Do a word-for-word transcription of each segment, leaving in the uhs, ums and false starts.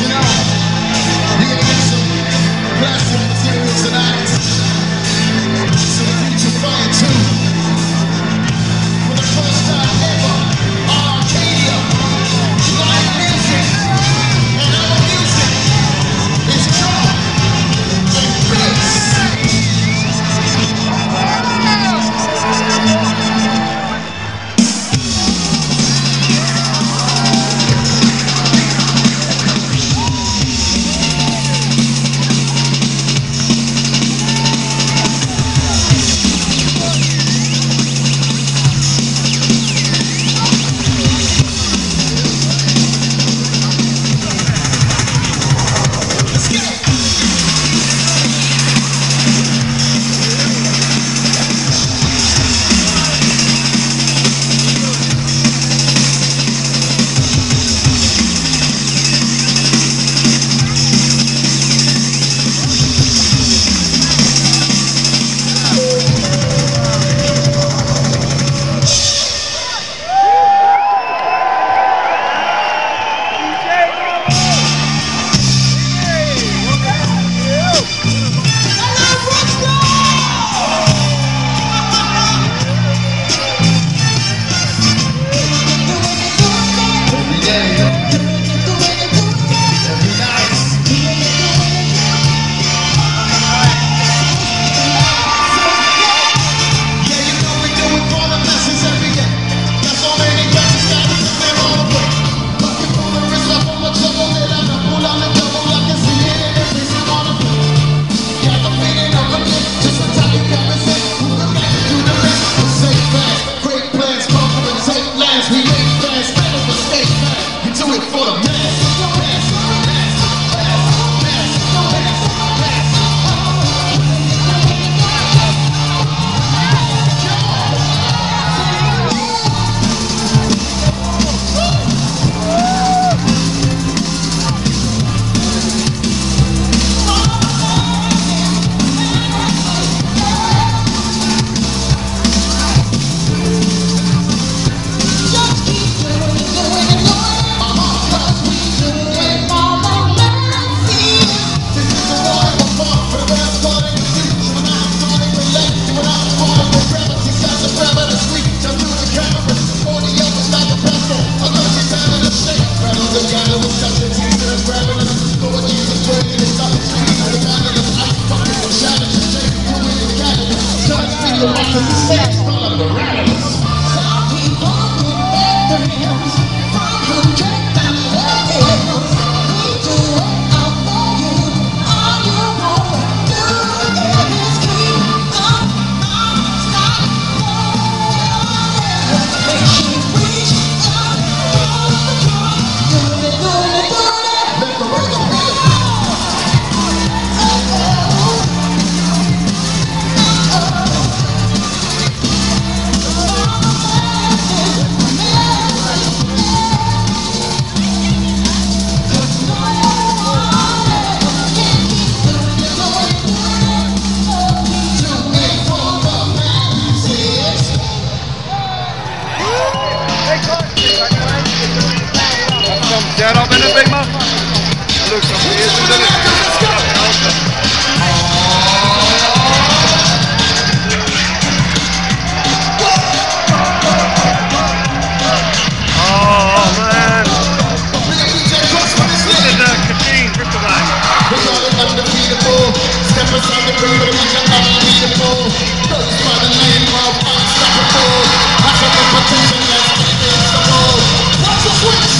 Get up in the big man. Looks like he is, isn't it? Oh man. This is the Kachine, Bristol Black. Undefeatable. Step aside the road and reach unbeatable. Those by the name of unstoppable. Pass up the potential that's invincible. Watch the switch.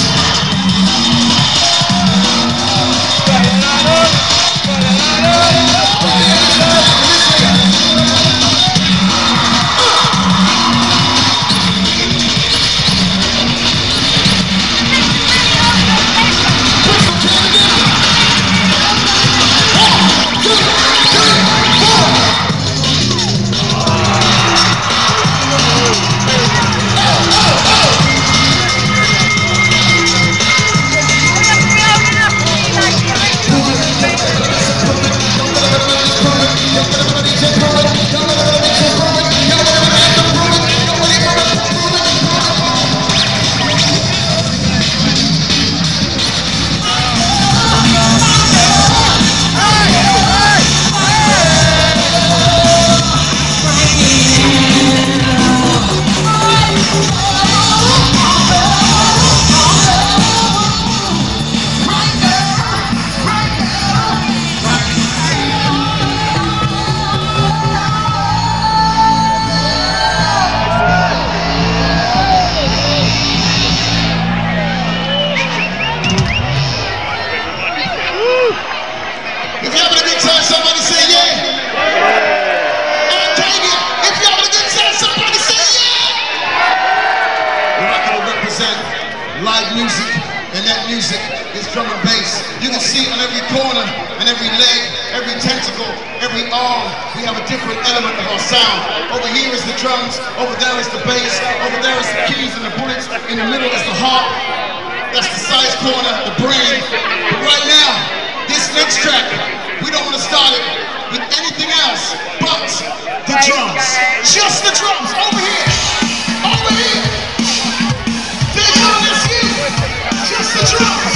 drum and bass. You can see on every corner and every leg, every tentacle, every arm, we have a different element of our sound. Over here is the drums, over there is the bass, over there is the keys and the bullets, in the middle is the heart. That's the size corner, the brain. But right now, this next track, we don't want to start it with anything else but the drums. Just the drums, over here, over here. Big on this you, just the drums.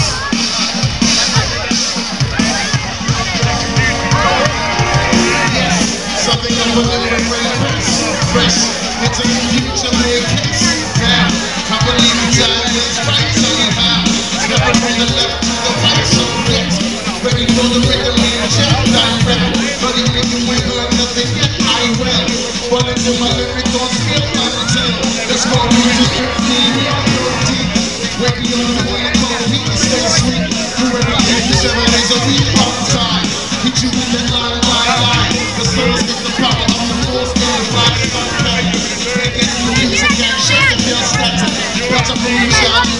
Yes, something that will never bring press, press into the future make case. Now, I believe the time is right, so you have stepping from the left to the right, so get ready for the rhythm and jump down rebel. But if you can wiggle and nothing yet, I will. Fall into my lyric on skill until there's more music in me. Wake me on the morning, call me, stay sweet. Through everything, seven days a week, all the time. Hit you with that line, line, line. The source is the power of the force, and the fire is on the Breaking through music and shit to feel static. What's up, Roni Size?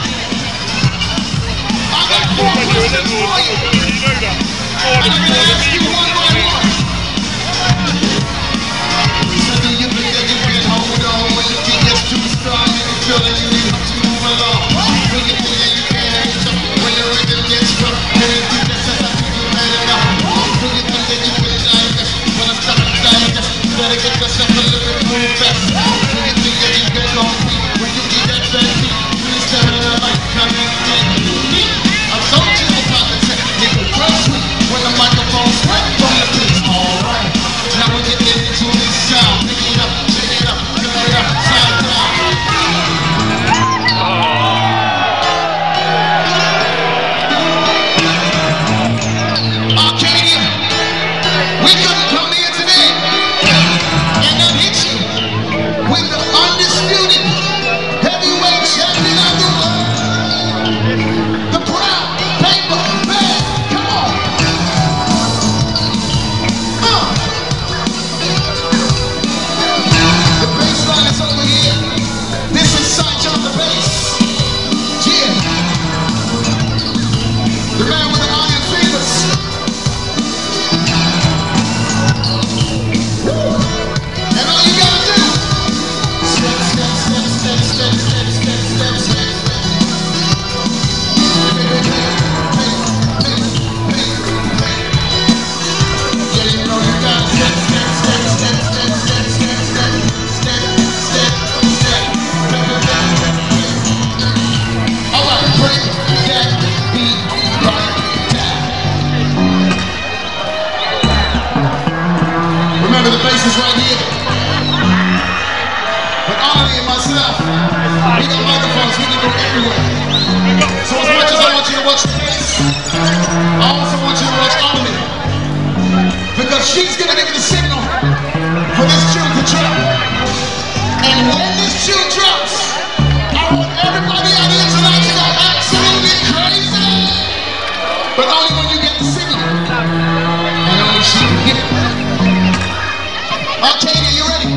I got four questions for you. And I'm gonna ask you one by one. So do you think that you can hold on when you get just too strong and you feel that you need to move along? Do you think that you can reach up when the rhythm gets rough? And you think that says I think you had enough? Do you think that you can like this when I'm stuck inside this? You better get yourself a little bit more fast. Do you think that you can go when you get that bad beat? Please tell me that I come in. I've told you about the technique of first week when the microphone sweat from the beats. Alright, now we get into this sound. Pick it up, pick it up, pick it up, sound down. Arcadia, we couldn't come here today and not hit you with the undisputed heavyweight champion of the world, the brown paper man. Come on. Uh. The bass line is over here. This is Size on the bass. Yeah. The man with the iron fingers. And all you gotta do, step, step, step, step, step, step, step, step, step, step. Yeah, you know you gotta step, step, step, step, step, step, step, step, step, step, step. All right, break that beat right down. Remember, the bass is right here. But Arnie and myself, we got microphones, we can go everywhere. So as much as I want you to watch the bass, I also want you to watch Arnie. Because she's gonna give you the signal for this tune to drop. And when this tune drops, I want everybody out here tonight to go absolutely crazy. But only when you get the signal. And only she can get it. Arcadia, you ready?